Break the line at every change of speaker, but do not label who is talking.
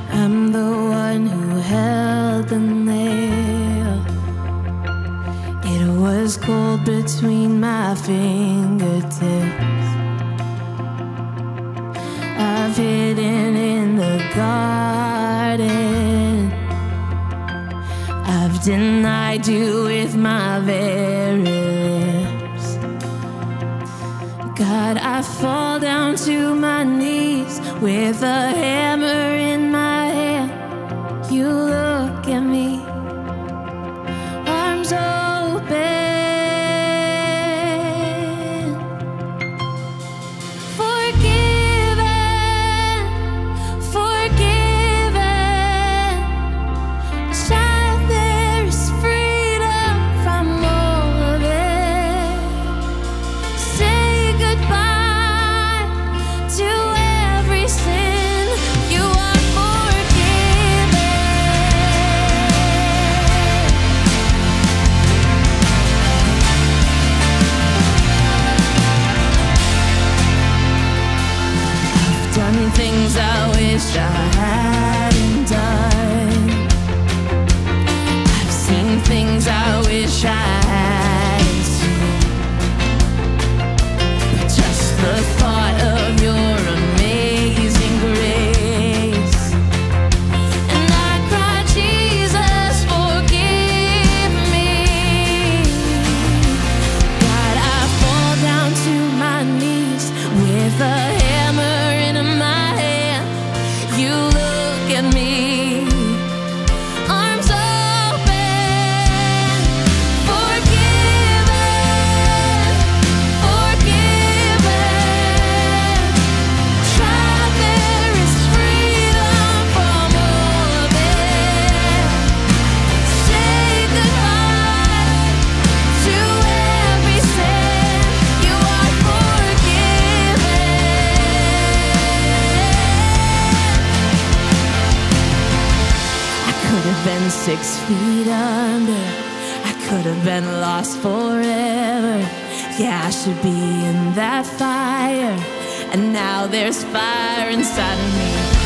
I'm the one who held the nail. It was cold between my fingertips. I've hidden in the garden. I've denied you with my very lips. God, I fall down to my knees with a hammer in my hand. You look at me, arms open. Forgiven, forgiven. Child, there is freedom from all of it. Say goodbye to every sin. You are forgiven. I've done things I wish I hadn't done. I've seen things I wish I hadn't seen. But just the thought of your amazing grace, and I cry, Jesus, forgive me. God, I fall down to my knees with a hammer in my hand. You look at me, arms open. Forgiven, forgiven. Child, there is freedom from all of it. Say goodbye to every sin. You are forgiven. I could have been 6 feet under. I could have been lost forever. Yeah, I should be in that fire. And now there's fire inside of me.